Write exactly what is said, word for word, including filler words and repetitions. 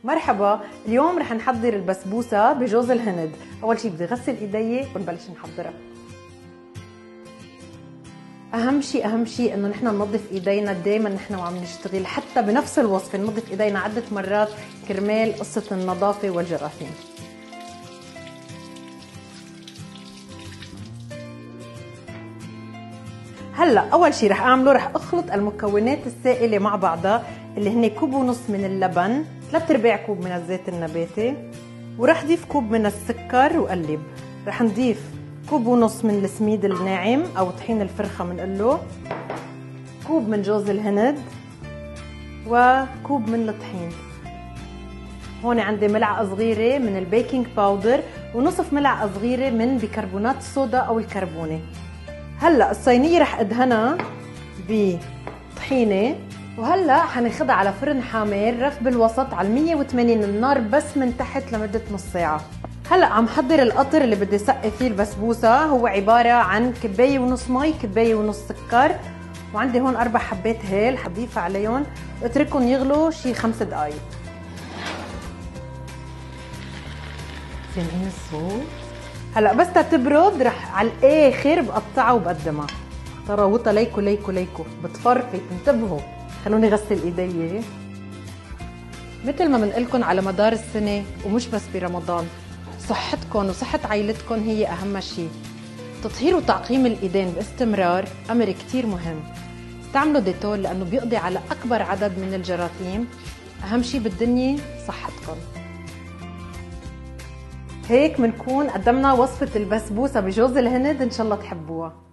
مرحبا، اليوم رح نحضر البسبوسة بجوز الهند. أول شي بدي غسل إيدي ونبلش نحضرها. أهم شي أهم شي إنه نحن ننظف إيدينا دايما نحن وعم نشتغل، حتى بنفس الوصفة ننظف إيدينا عدة مرات كرمال قصة النظافة والجراثيم. هلا اول شيء رح اعمله رح اخلط المكونات السائله مع بعضها اللي هن كوب ونص من اللبن، ثلاث ارباع كوب من الزيت النباتي، ورح اضيف كوب من السكر وقلب. رح نضيف كوب ونص من السميد الناعم او طحين الفرخه بنقله، كوب من جوز الهند، وكوب من الطحين. هون عندي ملعقه صغيره من البيكنج باودر ونصف ملعقه صغيره من بيكربونات الصودا او الكربونه. هلا الصينيه رح ادهنها بطحينه، وهلا حناخدها على فرن حامل رف بالوسط على مية وثمانين النار بس من تحت لمده نص ساعه. هلا عم حضر القطر اللي بدي سقي فيه البسبوسه، هو عباره عن كبايه ونص مي، كبايه ونص سكر، وعندي هون اربع حبات هيل حضيفها عليهم واتركهم يغلوا شي خمس دقائق. سامعين الصوت؟ هلا بس تبرد رح على الاخر بقطعها وبقدمها. طراوطها ليكو ليكو ليكو بتفرفت، انتبهوا. خلوني غسل ايدي. مثل ما بنقلكم على مدار السنه ومش بس برمضان، صحتكم وصحه عائلتكم هي اهم شيء. تطهير وتعقيم الايدين باستمرار امر كتير مهم. استعملوا ديتول لانه بيقضي على اكبر عدد من الجراثيم. اهم شيء بالدنيا صحتكم. هيك بنكون قدمنا وصفة البسبوسة بجوز الهند، إن شاء الله تحبوها.